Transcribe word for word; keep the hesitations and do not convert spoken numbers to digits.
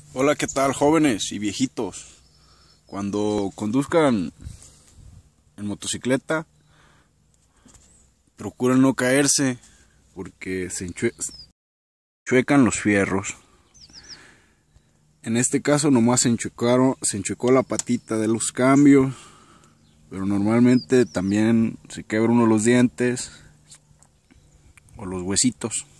Hola, ¿qué tal, jóvenes y viejitos? Cuando conduzcan en motocicleta, procuren no caerse porque se enchue- enchuecan los fierros. En este caso nomás se enchuecaron, se enchuecó la patita de los cambios, pero normalmente también se quebra uno los dientes o los huesitos.